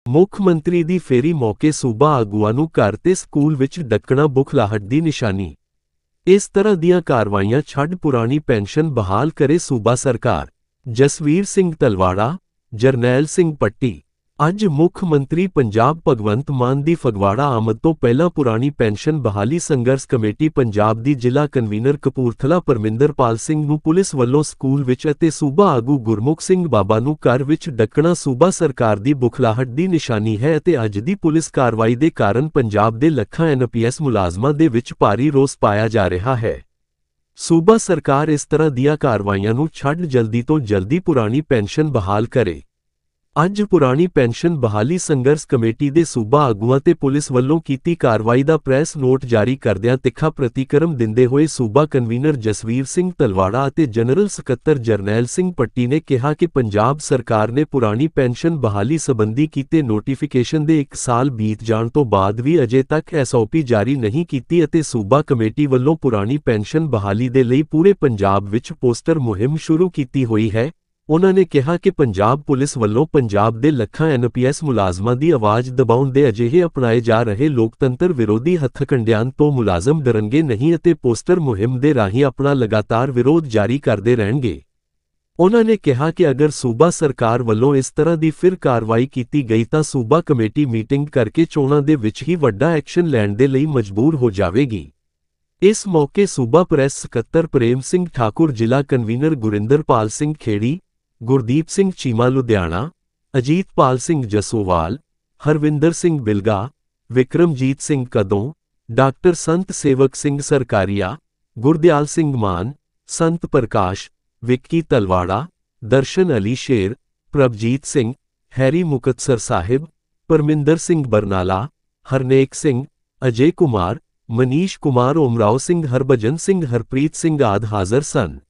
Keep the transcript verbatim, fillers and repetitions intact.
ਮੁੱਖ ਮੰਤਰੀ ਦੀ ਫੇਰੀ ਮੌਕੇ ਸੂਬਾ ਆਗੂਆਂ ਨੂੰ ਘਰ ਤੇ ਸਕੂਲ ਵਿੱਚ ਡੱਕਣਾ ਬੁਖਲਾਹਟ ਦੀ ਨਿਸ਼ਾਨੀ। ਇਸ ਤਰ੍ਹਾਂ ਦੀਆਂ ਕਾਰਵਾਈਆਂ ਛੱਡ ਪੁਰਾਣੀ ਪੈਨਸ਼ਨ ਬਹਾਲ ਕਰੇ ਸੂਬਾ ਸਰਕਾਰ। ਜਸਵੀਰ ਸਿੰਘ ਤਲਵਾੜਾ, ਜਰਨੈਲ ਸਿੰਘ ਪੱਟੀ। ਅੱਜ ਮੁੱਖ ਮੰਤਰੀ ਪੰਜਾਬ ਭਗਵੰਤ ਮਾਨ ਦੀ ਫਗਵਾੜਾ ਆਮਦ ਤੋਂ ਪਹਿਲਾਂ ਪੁਰਾਣੀ ਪੈਨਸ਼ਨ ਬਹਾਲੀ ਸੰਘਰਸ਼ ਕਮੇਟੀ ਪੰਜਾਬ ਦੀ ਜ਼ਿਲ੍ਹਾ ਕਨਵੀਨਰ ਕਪੂਰਥਲਾ ਪਰਮਿੰਦਰਪਾਲ ਸਿੰਘ ਨੂੰ ਪੁਲਿਸ ਵੱਲੋਂ ਸਕੂਲ ਵਿੱਚ ਅਤੇ ਸੂਬਾ ਆਗੂ ਗੁਰਮੁਖ ਸਿੰਘ ਬਾਬਾ ਨੂੰ ਘਰ ਵਿੱਚ ਡੱਕਣਾ ਸੂਬਾ ਸਰਕਾਰ ਦੀ ਬੁਖਲਾਹਟ ਦੀ ਨਿਸ਼ਾਨੀ ਹੈ ਅਤੇ ਅੱਜ ਦੀ ਪੁਲਿਸ ਕਾਰਵਾਈ ਦੇ ਕਾਰਨ ਪੰਜਾਬ ਦੇ ਲੱਖਾਂ ਐਨ ਪੀ ਐਸ ਮੁਲਾਜ਼ਮਾਂ ਦੇ ਵਿੱਚ ਭਾਰੀ ਰੋਸ ਪਾਇਆ ਜਾ ਰਿਹਾ ਹੈ। ਸੂਬਾ ਸਰਕਾਰ ਇਸ ਤਰ੍ਹਾਂ ਦੀਆਂ ਕਾਰਵਾਈਆਂ ਨੂੰ ਛੱਡ ਜਲਦੀ ਤੋਂ ਜਲਦੀ ਪੁਰਾਣੀ ਪੈਨਸ਼ਨ ਬਹਾਲ ਕਰੇ। ਅੱਜ ਪੁਰਾਣੀ ਪੈਨਸ਼ਨ ਬਹਾਲੀ ਸੰਘਰਸ਼ ਕਮੇਟੀ ਦੇ ਸੂਬਾ ਆਗੂਆਂ ਤੇ ਪੁਲਿਸ ਵੱਲੋਂ ਕੀਤੀ ਕਾਰਵਾਈ ਦਾ ਪ੍ਰੈਸ ਨੋਟ ਜਾਰੀ ਕਰਦਿਆਂ ਤਿੱਖਾ ਪ੍ਰਤੀਕਰਮ ਦਿੰਦੇ ਹੋਏ ਸੂਬਾ ਕਨਵੀਨਰ ਜਸਵੀਰ ਸਿੰਘ ਤਲਵਾੜਾ ਅਤੇ ਜਨਰਲ ਸਕੱਤਰ ਜਰਨੈਲ ਸਿੰਘ ਪੱਟੀ ਨੇ ਕਿਹਾ ਕਿ ਪੰਜਾਬ ਸਰਕਾਰ ਨੇ ਪੁਰਾਣੀ ਪੈਨਸ਼ਨ ਬਹਾਲੀ ਸੰਬੰਧੀ ਕੀਤੇ ਨੋਟੀਫਿਕੇਸ਼ਨ ਦੇ ਇੱਕ ਸਾਲ ਬੀਤ ਜਾਣ ਤੋਂ ਬਾਅਦ ਵੀ ਅਜੇ ਤੱਕ ਐਸ ਓ ਪੀ ਜਾਰੀ ਨਹੀਂ ਕੀਤੀ ਅਤੇ ਸੂਬਾ ਕਮੇਟੀ ਵੱਲੋਂ ਪੁਰਾਣੀ ਪੈਨਸ਼ਨ ਬਹਾਲੀ ਦੇ ਲਈ ਪੂਰੇ ਪੰਜਾਬ ਵਿੱਚ ਪੋਸਟਰ ਮੁਹਿੰਮ ਸ਼ੁਰੂ ਕੀਤੀ ਹੋਈ ਹੈ। ਉਨ੍ਹਾਂ ਨੇ ਕਿਹਾ ਕਿ ਪੰਜਾਬ ਪੁਲਿਸ ਵੱਲੋਂ ਪੰਜਾਬ ਦੇ ਲੱਖਾਂ ਐਨ ਪੀ ਐਸ ਮੁਲਾਜ਼ਮਾਂ ਦੀ ਆਵਾਜ਼ ਦਬਾਉਣ ਦੇ ਅਜਿਹੇ ਅਪਣਾਏ ਜਾ ਰਹੇ ਲੋਕਤੰਤਰ ਵਿਰੋਧੀ ਹੱਥਕੰਡਿਆਂ ਤੋਂ ਮੁਲਾਜ਼ਮ ਡਰਨਗੇ ਨਹੀਂ ਅਤੇ ਪੋਸਟਰ ਮੁਹਿੰਮ ਦੇ ਰਾਹੀਂ ਆਪਣਾ ਲਗਾਤਾਰ ਵਿਰੋਧ ਜਾਰੀ ਕਰਦੇ ਰਹਿਣਗੇ। ਉਨ੍ਹਾਂ ਨੇ ਕਿਹਾ ਕਿ ਅਗਰ ਸੂਬਾ ਸਰਕਾਰ ਵੱਲੋਂ ਇਸ ਤਰ੍ਹਾਂ ਦੀ ਫਿਰ ਕਾਰਵਾਈ ਕੀਤੀ ਗਈ ਤਾਂ ਸੂਬਾ ਕਮੇਟੀ ਮੀਟਿੰਗ ਕਰਕੇ ਚੋਣਾਂ ਦੇ ਵਿੱਚ ਹੀ ਵੱਡਾ ਐਕਸ਼ਨ ਲੈਣ ਦੇ ਲਈ ਮਜਬੂਰ ਹੋ ਜਾਵੇਗੀ। ਇਸ ਮੌਕੇ ਸੂਬਾ ਪ੍ਰੈਸ ਸਕੱਤਰ ਪ੍ਰੇਮ ਸਿੰਘ ਠਾਕੁਰ, ਜ਼ਿਲ੍ਹਾ ਕਨਵੀਨਰ ਗੁਰਿੰਦਰਪਾਲ ਸਿੰਘ ਖੇੜੀ, ਗੁਰਦੀਪ ਸਿੰਘ ਚੀਮਾ ਲੁਧਿਆਣਾ, ਅਜੀਤਪਾਲ ਸਿੰਘ ਜਸੋਵਾਲ, ਹਰਵਿੰਦਰ ਸਿੰਘ ਬਿਲਗਾ, ਵਿਕਰਮਜੀਤ ਸਿੰਘ ਕਦੋਂ, ਡਾਕਟਰ ਸੰਤ ਸੇਵਕ ਸਿੰਘ ਸਰਕਾਰੀਆ, ਗੁਰਦਿਆਲ ਸਿੰਘ ਮਾਨ, ਸੰਤ ਪ੍ਰਕਾਸ਼, ਵਿੱਕੀ ਤਲਵਾੜਾ, ਦਰਸ਼ਨ ਅਲੀ ਸ਼ੇਰ, ਪ੍ਰਭਜੀਤ ਸਿੰਘ, ਹੈਰੀ ਮੁਕਤਸਰ ਸਾਹਿਬ, ਪਰਮਿੰਦਰ ਸਿੰਘ ਬਰਨਾਲਾ, ਹਰਨੇਕ ਸਿੰਘ, ਅਜੇ ਕੁਮਾਰ, ਮਨੀਸ਼ ਕੁਮਾਰ, ਓਮਰਾਓ ਸਿੰਘ, ਹਰਭਜਨ ਸਿੰਘ, ਹਰਪ੍ਰੀਤ ਸਿੰਘ ਆਦਿ ਹਾਜ਼ਰ ਸਨ।